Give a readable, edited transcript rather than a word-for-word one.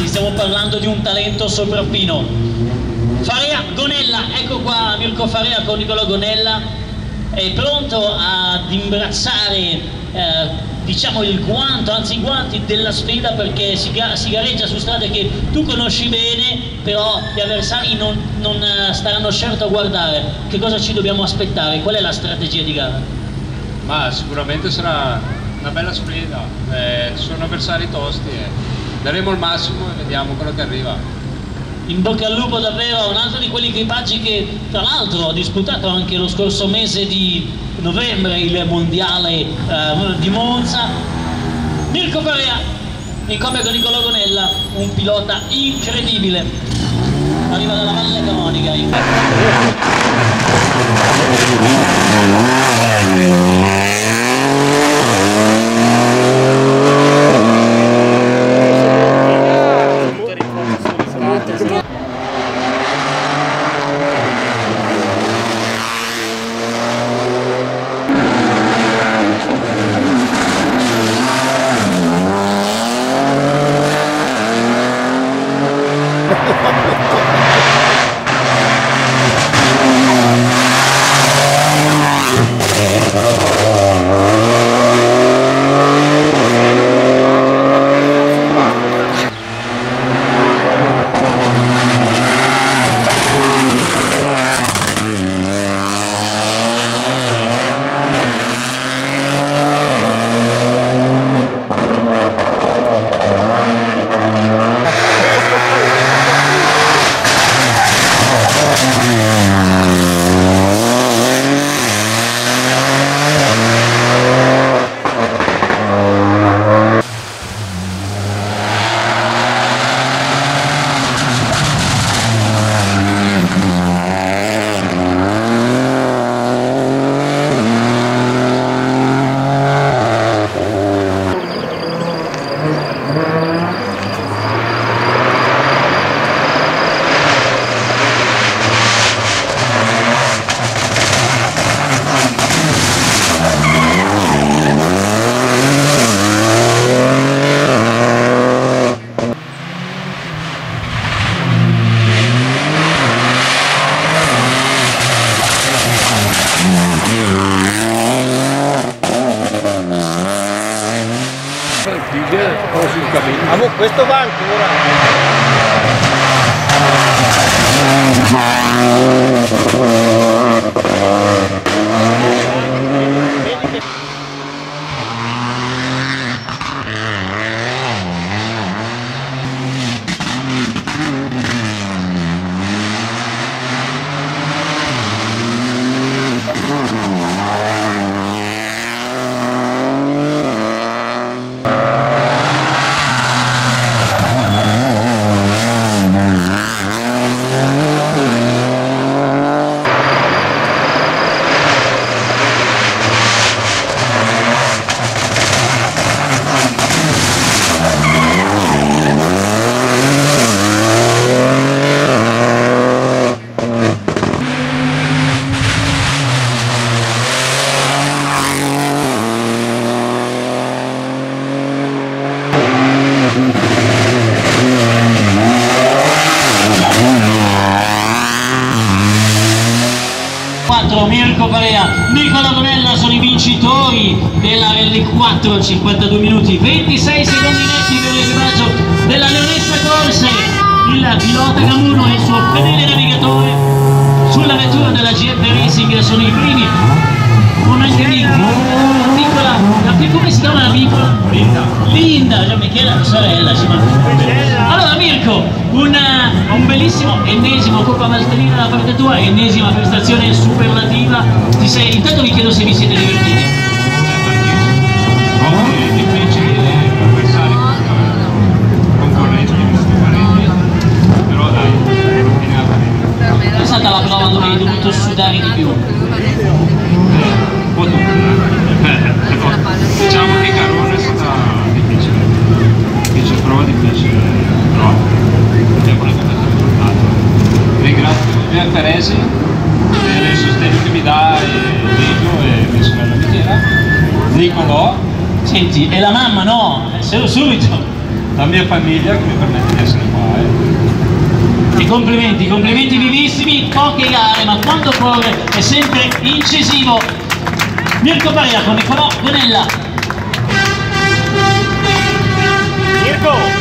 Ragazzi, stiamo parlando di un talento sopraffino. Farea, Gonella, ecco qua Mirko Farea con Nicolò Gonella, è pronto ad imbracciare diciamo il guanto, anzi i guanti della sfida, perché si gareggia su strade che tu conosci bene, però gli avversari non staranno certo a guardare. Che cosa ci dobbiamo aspettare? Qual è la strategia di gara? Ma sicuramente sarà una bella sfida, sono avversari tosti e daremo il massimo e vediamo quello che arriva. In bocca al lupo davvero, un altro di quegli equipaggi che tra l'altro ha disputato anche lo scorso mese di novembre il mondiale di Monza. Mirko Farea, in coppia con Nicolò Gonella, un pilota incredibile, arriva dalla Valle Camonica. Questo va ancora. Mirko Farea, Nicolò Gonella sono i vincitori della Rally 4, 52 minuti 26 secondi netti per l'equipaggio della Leonessa Corse. Il pilota Gamuno e il suo fedele navigatore sulla vettura della GF Racing sono i primi, con anche piccola, come si chiama la piccola? Linda, già Michela, la sorella, ci manca. Allora Mirko, un bellissimo ennesimo Coppa Valtellina da parte tua, ennesima prestazione superlativa. Intanto vi chiedo se vi siete divertiti. Difficili avversari concorrenti, però dai, È stata la prova dove hai dovuto sudare di più? un po' diciamo che Carone è stata difficile, prova difficile, però abbiamo raggiunto il risultato. Ringrazio Giulia Feresi per il sostegno che mi dà Vigio e mia sorella Michela, Nicolò. Senti, e la mamma no? Subito! la mia famiglia che mi permette di essere qua. E complimenti, complimenti vivissimi, poche gare, ma quando corre è sempre incisivo. Mirko Barea con Nicolò Gonella. Mirko!